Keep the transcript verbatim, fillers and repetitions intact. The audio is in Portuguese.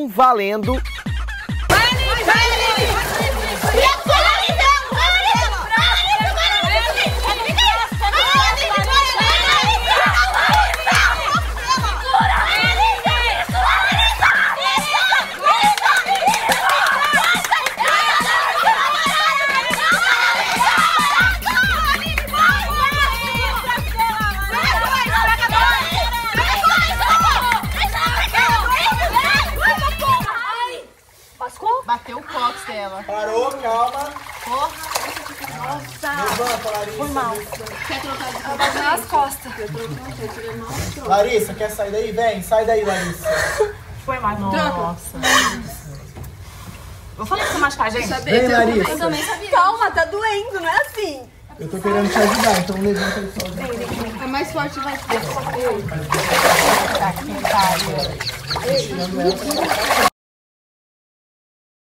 estão valendo... Bateu o cox dela. Parou, calma. Porra. Nossa. Levanta, Larissa. Foi mal. Quer trocar de cabelo nas costas. Larissa, quer sair daí? Vem, sai daí, Larissa. Foi mal. Nossa. Eu falei que você machucar a gente. Vem, Larissa. Eu também sabia. Calma, tá doendo, não é assim. Eu tô querendo te ajudar, então levanta aí sozinho. É mais forte, vai. Tá aqui, tá.